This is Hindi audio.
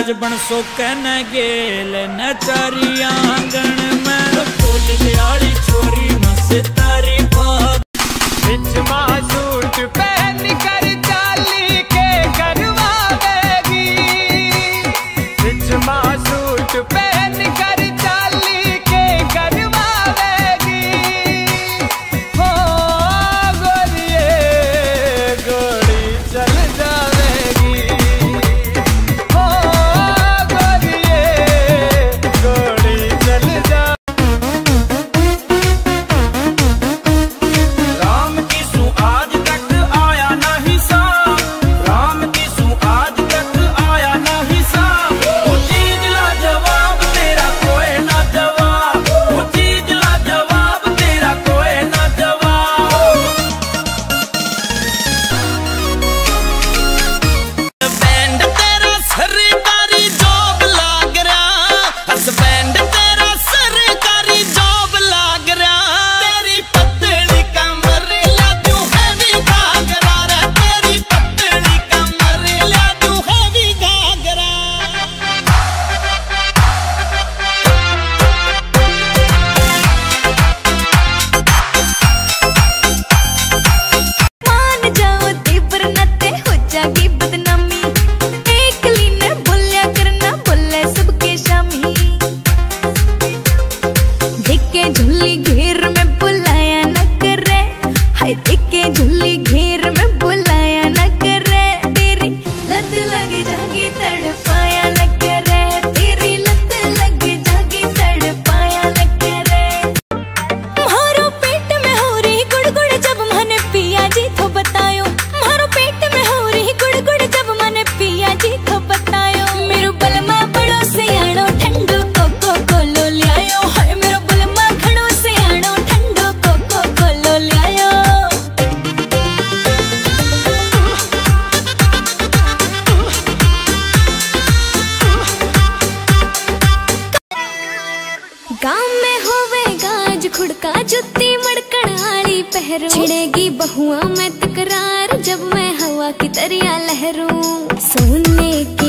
नाराज बन सो कहने गेल न चारी आंगन में फूल दियाली छोरी मसे तारी बात बिच सूट पहन कर चाली के करवावेगी बिच सूट पहन कर चाली के करवावेगी हो गोरिये गोरी चल जावेगी हो गोरिये गोरी चल जा राम की सू आज तक आया नहीं सा राम की सू आज तक आया नहीं सा वो चीज ला जवाब तेरा कोई ना जवाब वो चीज ला जवाब तेरा कोई ना जवाब बैंड तेरा सरकारी जॉब लाग रहा हस्बैंड तेरा सरकारी जॉब लाग रहा तेरी पतली कमर ला तू हैवी घाघरा रे तेरी पतली कमर ला तू हैवी घाघरा मान जाओ तीव्र नते हो जागी बदनामी एक लीने बोलिया करना बोले सबके शामी देखे झुल्ली घेर में बुलाया न करे हाय देखे झुल्ली घेर में बुलाया न करे तेरी लत लग जागी तड़पाया न करे तेरी लत लग जागी तड़पाया न करे मारो पेट में हो रही गुड़गुड़ जब मैंने पिया जी तो बतायो मारो पेट में हो रही गुड़गुड़ जब मैंने पिया जी तो बतायो मेरो बलमा बड़ो से आनो ठंडो कोको कोलो लियायो हाय मेरो बलमा खड़ो से आनो ठंडो कोको कोलो लियायो गाँव में होवे गाज खुड़का जुत्ती मड़कण आली पहरो छिड़ेगी बहुआ में तकरार जब मैं हवा की तरिया लहरूं सोने